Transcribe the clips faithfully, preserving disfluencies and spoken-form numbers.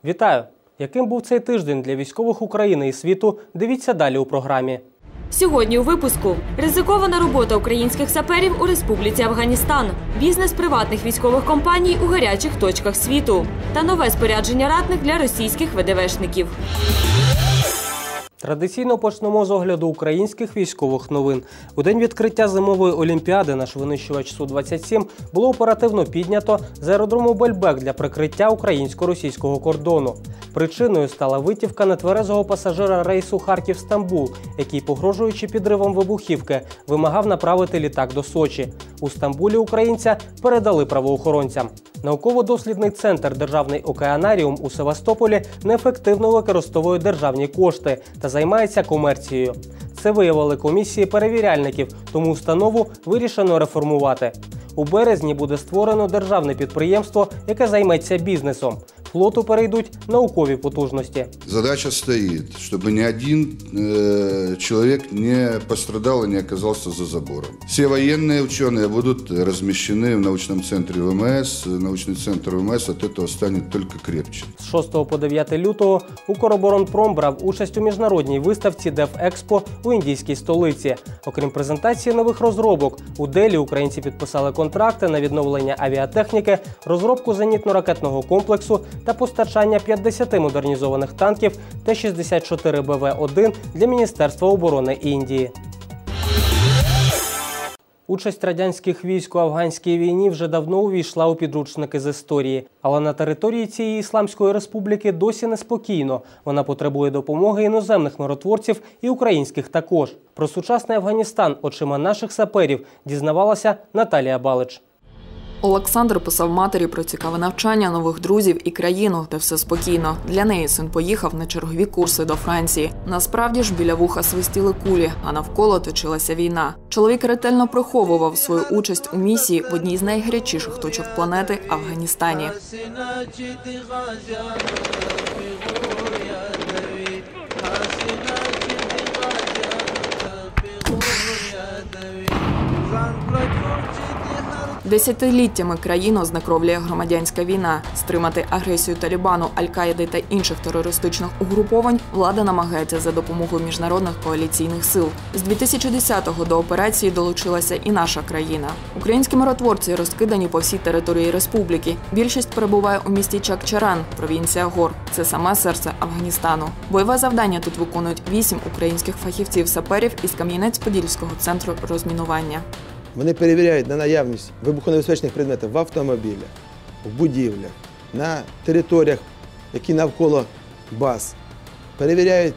Вітаю! Яким був цей тиждень для військових України і світу, дивіться далі у програмі. Сьогодні у випуску. Ризикована робота українських саперів у Республіці Афганістан. Бізнес приватних військових компаній у гарячих точках світу. Та нове спорядження ратних для російських ве де вешників. Традиційно почнемо з огляду українських військових новин. У день відкриття зимової олімпіади наш винищувач Су двадцять сім було оперативно піднято з аеродрому Бельбек для прикриття українсько-російського кордону. Причиною стала витівка нетверезого пасажира рейсу Харків-Стамбул, який, погрожуючи підривом вибухівки, вимагав направити літак до Сочі. У Стамбулі українця передали правоохоронцям. Науково-дослідний центр «Державний океанаріум» у Севастополі неефективно використовує державні кошти та займається комерцією. Це виявили комісії перевіряльників, тому установу вирішено реформувати. У березні буде створено державне підприємство, яке займеться бізнесом. Флоту перейдуть наукові потужності. Задача стоїть, щоб ні один э, чоловік не пострадав і не оказався за забором. Всі воєнні вчені будуть розміщені в научному центрі ВМС. Научний центр ВМС від цього стане тільки крепче. З шостого по дев'яте лютого Укроборонпром брав участь у міжнародній виставці Дефекспо у індійській столиці. Окрім презентації нових розробок, у Делі українці підписали контракти на відновлення авіатехніки, розробку зенітно-ракетного комплексу та постачання п'ятдесяти модернізованих танків Т шістдесят чотири Б В один для Міністерства оборони Індії. Участь радянських військ у афганській війні вже давно увійшла у підручники з історії. Але на території цієї Ісламської республіки досі неспокійно. Вона потребує допомоги іноземних миротворців і українських також. Про сучасний Афганістан очима наших саперів дізнавалася Наталія Балич. Олександр писав матері про цікаве навчання, нових друзів і країну, де все спокійно. Для неї син поїхав на чергові курси до Франції. Насправді ж біля вуха свистіли кулі, а навколо точилася війна. Чоловік ретельно приховував свою участь у місії в одній з найгарячіших точок планети – Афганістані. Десятиліттями країну знекровлює громадянська війна. Стримати агресію Талібану, Аль-Каїди та інших терористичних угруповань влада намагається за допомогою міжнародних коаліційних сил. З дві тисячі десятого до операції долучилася і наша країна. Українські миротворці розкидані по всій території республіки. Більшість перебуває у місті Чакчаран, провінція Гор. Це саме серце Афганістану. Бойове завдання тут виконують вісім українських фахівців-саперів із Кам'янець-Подільського центру розмінування. Вони перевіряють на наявність вибухонебезпечних предметів в автомобілях, в будівлях, на територіях, які навколо баз. Перевіряють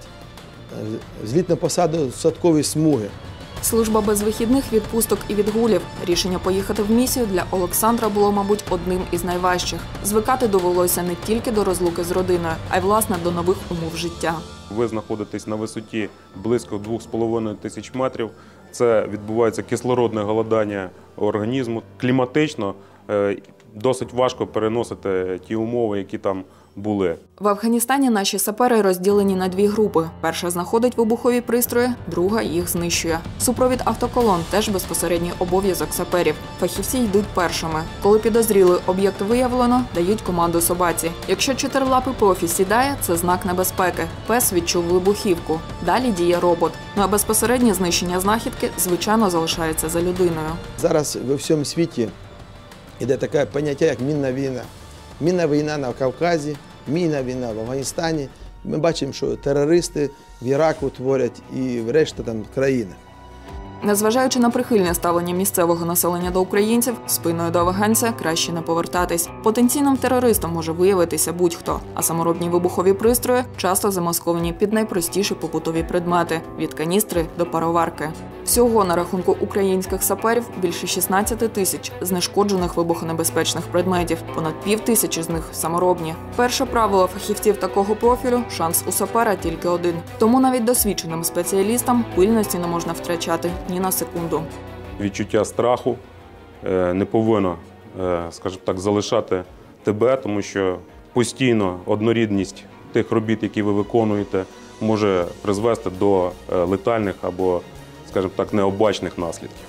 злітно-посадкові смуги. Служба без вихідних, відпусток і відгулів. Рішення поїхати в місію для Олександра було, мабуть, одним із найважчих. Звикати довелося не тільки до розлуки з родиною, а й, власне, до нових умов життя. Ви знаходитесь на висоті близько двох з половиною тисяч метрів. Це відбувається кислородне голодання організму. Кліматично досить важко переносити ті умови, які там були. В Афганістані наші сапери розділені на дві групи. Перша знаходить вибухові пристрої, друга їх знищує. Супровід автоколон – теж безпосередній обов'язок саперів. Фахівці йдуть першими. Коли підозрілий об'єкт виявлено, дають команду собаці. Якщо чотирилапий профі сідає – це знак небезпеки. Пес відчув вибухівку. Далі діє робот. Ну а безпосереднє знищення знахідки, звичайно, залишається за людиною. Зараз у всьому світі йде таке поняття, як мінна війна. Мінна війна на Кавказі, мінна війна в Афганістані. Ми бачимо, що терористи в Іраку творять і в решті там країни. Незважаючи на прихильне ставлення місцевого населення до українців, спиною до афганця краще не повертатись. Потенційним терористом може виявитися будь-хто, а саморобні вибухові пристрої часто замасковані під найпростіші побутові предмети – від каністри до пароварки. Всього на рахунку українських саперів більше шістнадцяти тисяч знешкоджених вибухонебезпечних предметів, понад пів тисячі з них саморобні. Перше правило фахівців такого профілю – шанс у сапера тільки один. Тому навіть досвідченим спеціалістам пильності не можна втрачати ні на секунду. Відчуття страху не повинно, скажімо так, залишати тебе, тому що постійно однорідність тих робіт, які ви виконуєте, може призвести до летальних або, скажімо так, необачних наслідків.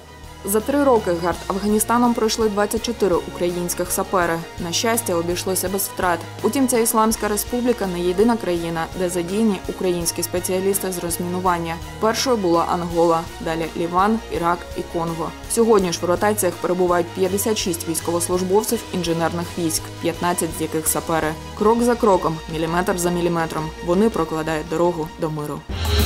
За три роки гард Афганістаном пройшли двадцять чотири українських сапери. На щастя, обійшлося без втрат. Утім, ця Ісламська республіка не єдина країна, де задіяні українські спеціалісти з розмінування. Першою була Ангола, далі Ліван, Ірак і Конго. Сьогодні ж в ротаціях перебувають п'ятдесят шість військовослужбовців інженерних військ, п'ятнадцять з яких сапери. Крок за кроком, міліметр за міліметром, вони прокладають дорогу до миру.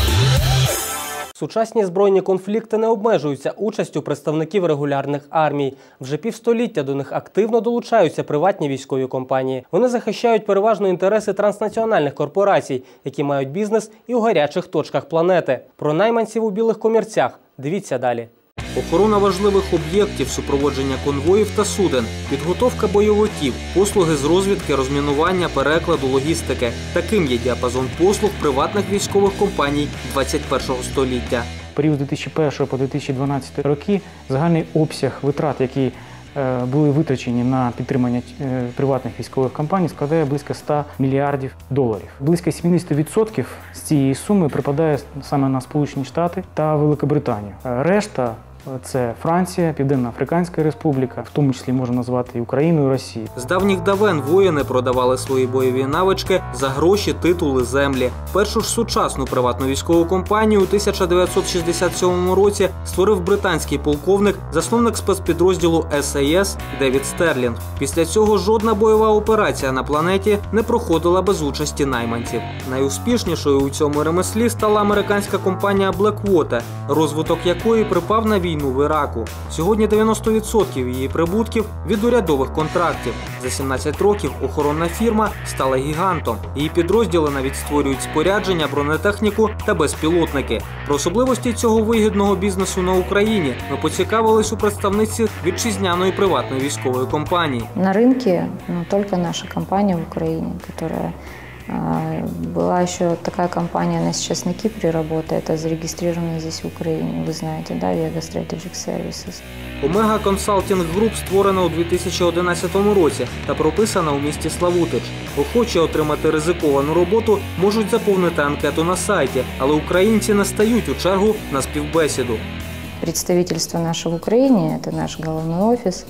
Сучасні збройні конфлікти не обмежуються участю представників регулярних армій. Вже півстоліття до них активно долучаються приватні військові компанії. Вони захищають переважно інтереси транснаціональних корпорацій, які мають бізнес і у гарячих точках планети. Про найманців у білих комірцях дивіться далі. Охорона важливих об'єктів, супроводження конвоїв та суден, підготовка бойовиків, послуги з розвідки, розмінування, перекладу, логістики. Таким є діапазон послуг приватних військових компаній двадцять першого століття. В період з дві тисячі першого по дві тисячі дванадцятий роки загальний обсяг витрат, які були витрачені на підтримання приватних військових компаній, складає близько ста мільярдів доларів. Близько сімдесят відсотків з цієї суми припадає саме на Сполучені Штати та Великобританію. Решта – це Франція, Південно-Африканська Республіка, в тому числі можна назвати і Україну, і Росію. З давніх давен воїни продавали свої бойові навички за гроші, титули, землі. Першу ж сучасну приватну військову компанію у тисяча дев'ятсот шістдесят сьомому році створив британський полковник, засновник спецпідрозділу ес ей ес Девід Стерлінг. Після цього жодна бойова операція на планеті не проходила без участі найманців. Найуспішнішою у цьому ремеслі стала американська компанія Blackwater, розвиток якої припав на війну в Іраку. Сьогодні дев'яносто відсотків її прибутків від урядових контрактів. За сімнадцять років охоронна фірма стала гігантом. Її підрозділи навіть створюють спорядження, бронетехніку та безпілотники. Про особливості цього вигідного бізнесу на Україні ми поцікавились у представниці вітчизняної приватної військової компанії. На ринку ну, тільки наша компанія в Україні, яка была еще такая компания, она сейчас на Кипре работает, а зарегистрирована здесь в Украине, вы знаете, да, Vega Strategic Services. Omega Consulting Group створена у дві тисячі одинадцятому році та прописана у місті Славутич. Охочі отримати ризиковану роботу можуть заповнити анкету на сайті, але українці не стають у чергу на співбесіду. Представительство наше в Украине, это наш головной офис,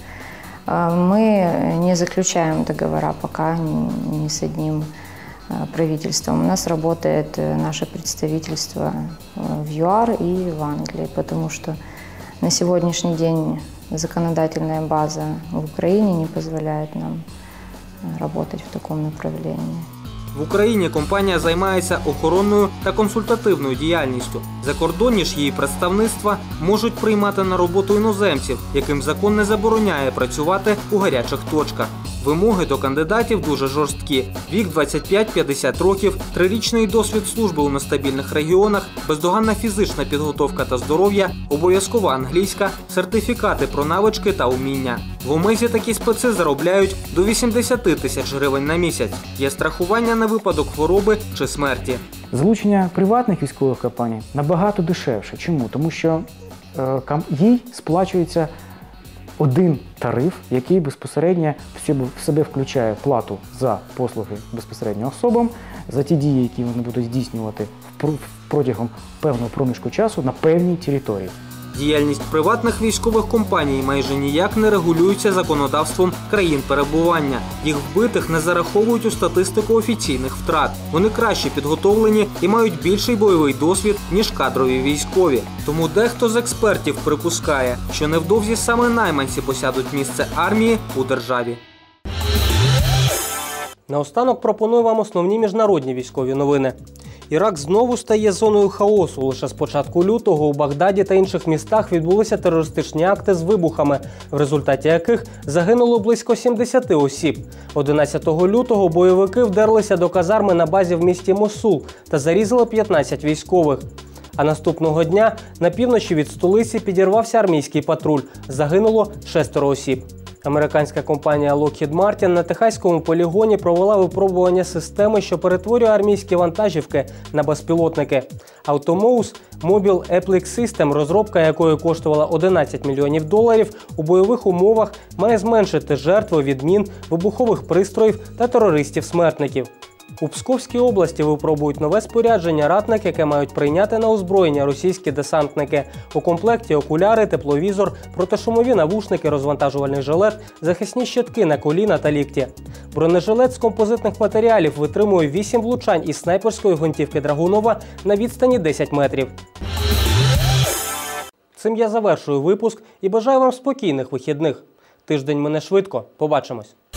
мы не заключаем договора пока ни, ни с одним правительством. У нас работает наше представительство в ЮАР и в Англии, потому что на сегодняшний день законодательная база в Украине не позволяет нам работать в таком направлении. В Україні компанія займається охоронною та консультативною діяльністю. Закордонні ж її представництва можуть приймати на роботу іноземців, яким закон не забороняє працювати у гарячих точках. Вимоги до кандидатів дуже жорсткі. Вік двадцять п'ять - п'ятдесят років, трирічний досвід служби у нестабільних регіонах, бездоганна фізична підготовка та здоров'я, обов'язкова англійська, сертифікати про навички та уміння. В Омезі такі спеці заробляють до вісімдесят тисяч гривень на місяць. Є страхування на випадок хвороби чи смерті. Залучення приватних військових компаній набагато дешевше. Чому? Тому що е, їй сплачується один тариф, який безпосередньо в себе включає плату за послуги безпосередньо особам, за ті дії, які вони будуть здійснювати протягом певного проміжку часу на певній території. Діяльність приватних військових компаній майже ніяк не регулюється законодавством країн перебування. Їх вбитих не зараховують у статистику офіційних втрат. Вони краще підготовлені і мають більший бойовий досвід, ніж кадрові військові. Тому дехто з експертів припускає, що невдовзі саме найманці посядуть місце армії у державі. Наостанок пропоную вам основні міжнародні військові новини. Ірак знову стає зоною хаосу. Лише з початку лютого у Багдаді та інших містах відбулися терористичні акти з вибухами, в результаті яких загинуло близько сімдесят осіб. одинадцятого лютого бойовики вдерлися до казарми на базі в місті Мосул та зарізали п'ятнадцять військових. А наступного дня на півночі від столиці підірвався армійський патруль. Загинуло шестеро осіб. Американська компанія Lockheed Martin на техаському полігоні провела випробування системи, що перетворює армійські вантажівки на безпілотники. Automous Mobile Applic System, розробка якої коштувала одинадцять мільйонів доларів, у бойових умовах має зменшити жертви від мін, вибухових пристроїв та терористів-смертників. У Псковській області випробують нове спорядження ратник, яке мають прийняти на озброєння російські десантники. У комплекті окуляри, тепловізор, протишумові навушники, розвантажувальний жилет, захисні щитки на коліна та лікті. Бронежилет з композитних матеріалів витримує вісім влучань із снайперської гвинтівки Драгунова на відстані десять метрів. Цим я завершую випуск і бажаю вам спокійних вихідних. Тиждень мине швидко. Побачимось.